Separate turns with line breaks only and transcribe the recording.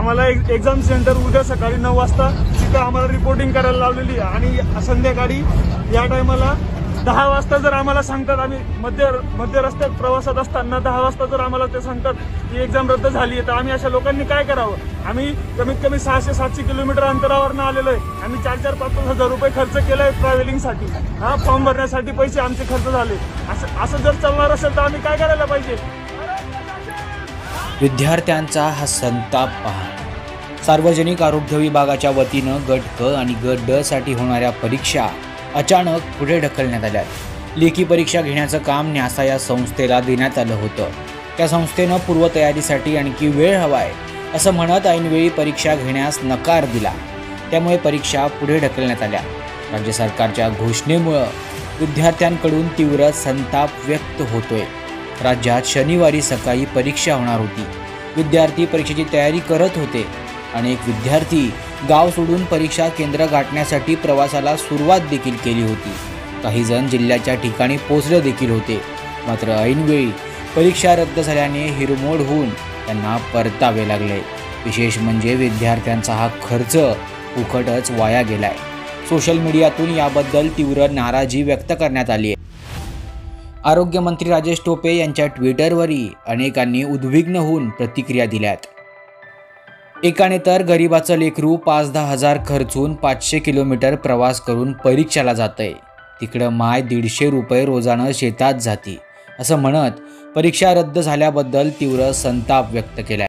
आम्हाला exam centre उद्या सकाळी 9 वाजता तिथं आम्हाला रिपोर्टिंग करायला लावलेली आहे आणि संध्याकाळी या टायमाला 10 वाजता जर आम्हाला सांगतात, आम्ही मध्य रस्त्यात प्रवासात असताना 10 वाजता जर आम्हाला ते सांगतात की एक्झाम रद्द झाली आहे, तर आम्ही अशा लोकांनी काय करावं? आम्ही कमीत कमी 600-700 किलोमीटर अंतरावरनं आलेलो आहे. आम्ही 4-5 हजार रुपये खर्च केलाय ट्रॅव्हलिंगसाठी. फॉर्म भरण्यासाठी पैसे आमचे खर्च झाले. असं जर चालणार असेल तर आम्ही काय करायला पाहिजे?
विद्यार्थ्यांचा हा संताप पहा. सार्वजनिक आरोग्य विभागाच्या वतीनं गट क आणि गट ड साठी होणाऱ्या परीक्षा अचानक पुढे ढकलण्यात आल्या. लेखी परीक्षा घेण्याचं काम न्यासा या संस्थेला देण्यात आलं होतं. त्या संस्थेनं पूर्वतयारीसाठी आणखी वेळ हवाय असं म्हणत ऐनवेळी परीक्षा घेण्यास नकार दिला. त्यामुळे परीक्षा पुढे ढकलण्यात आल्या. राज्य सरकारच्या घोषणेमुळं विद्यार्थ्यांकडून तीव्र संताप व्यक्त होतोय. राज्यात शनिवारी सकाळी परीक्षा होणार होती. विद्यार्थी परीक्षेची तयारी करत होते. अनेक विद्यार्थी गाव सोडून परीक्षा केंद्र गाठण्यासाठी प्रवासाला सुरुवात देखील केली होती. काही जण जिल्ह्याच्या ठिकाणी पोहोचले देखील होते. मात्र ऐनवेळी परीक्षा रद्द झाल्याने हिरमोड होऊन त्यांना परतावे लागले. विशेष म्हणजे विद्यार्थ्यांचा हा खर्च फुकटच वाया गेलाय. सोशल मीडियातून याबद्दल तीव्र नाराजी व्यक्त करण्यात आली आहे. आरोग्यमंत्री राजेश टोपे यांच्या ट्विटरवरही अनेकांनी उद्विग्न होऊन प्रतिक्रिया दिल्यात. एकाने तर गरिबाचं लेकरू 5-10 हजार खर्चून 500 किलोमीटर प्रवास करून परीक्षेला जातंय, तिकडं माय 150 रुपये रोजानं शेतात जाती असं म्हणत परीक्षा रद्द झाल्याबद्दल तीव्र संताप व्यक्त केला.